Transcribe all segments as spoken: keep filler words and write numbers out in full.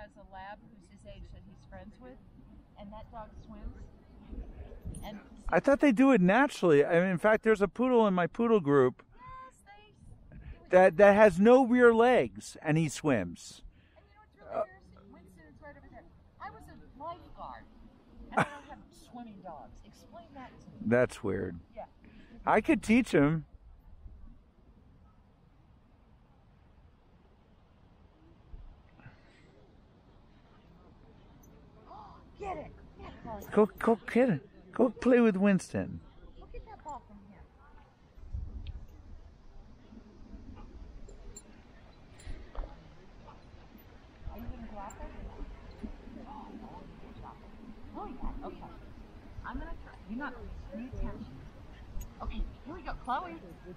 has a lab who's his age that he's friends with, and that dog swims. And I thought they do it naturally. I mean, in fact, there's a poodle in my poodle group yes, they, that that has no rear legs, and he swims. And you know what's really embarrassing? Winston is right over there. I was a lifeguard, and I don't have swimming dogs. Explain that to me. That's weird. Yeah. I could teach him. Get it. Get it, Chloe. Go, go get it. Go play with Winston. Go get that ball from him. Are you going to go out there? Oh, yeah. Okay. I'm going to try. You're not paying attention. Okay, here we go. Chloe.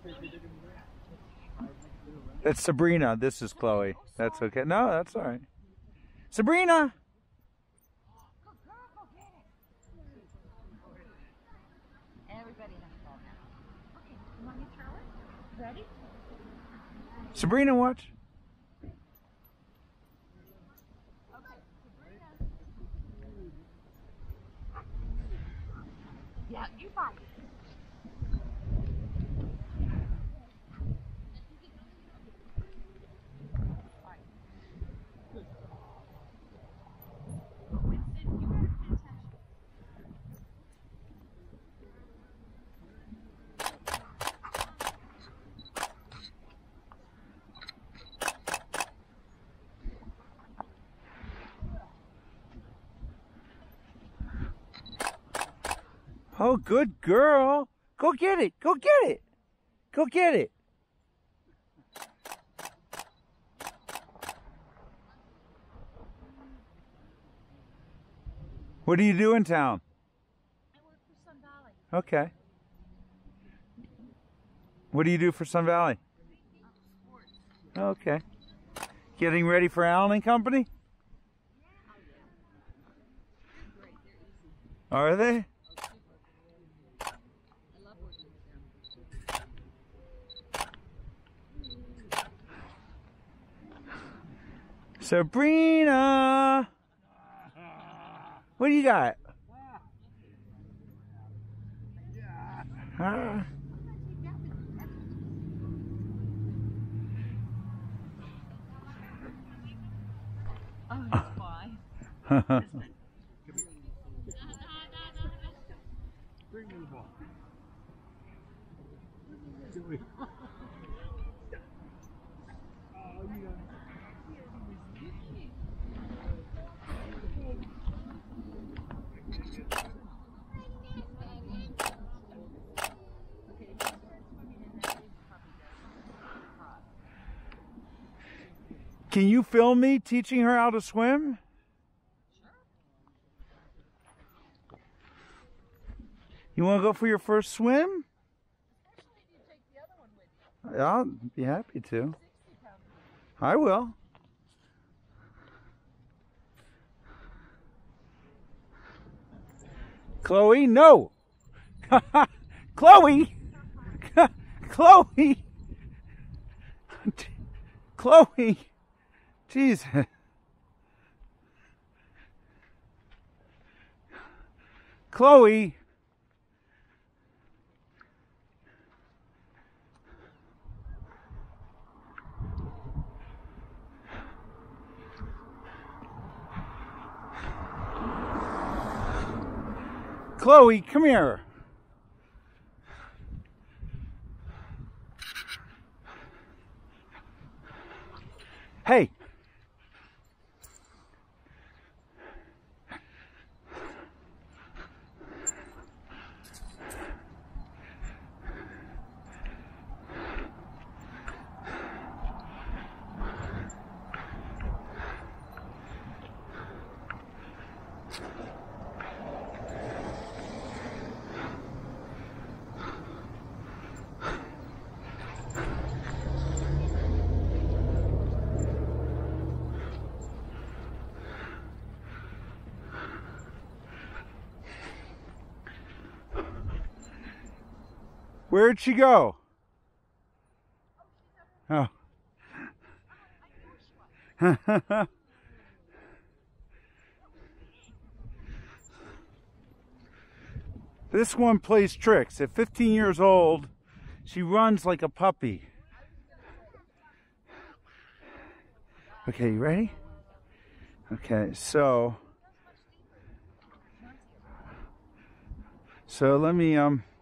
That's Sabrina. This is Chloe. That's okay. No, that's all right. Sabrina! Good girl, go get it. Everybody has a ball now. Okay, you want me to throw it? Ready? Sabrina, watch. Okay, Sabrina. Yeah, you fight. Oh, good girl. Go get it. Go get it. Go get it. What do you do in town? I work for Sun Valley. Okay. What do you do for Sun Valley? Okay. Getting ready for Allen and Company? Are they? Sabrina! What do you got? Huh? Oh, that's fine. Bring me the ball. Oh, you Can you film me teaching her how to swim? Sure. You want to go for your first swim? Especially if you take the other one with you. I'll be happy to. sixty pounds. I will. Chloe, no! Chloe! Chloe! Chloe! Jesus. Chloe! Chloe, come here. Hey. Where'd she go? Oh. This one plays tricks. At fifteen years old, she runs like a puppy. Okay, you ready? Okay, so so let me um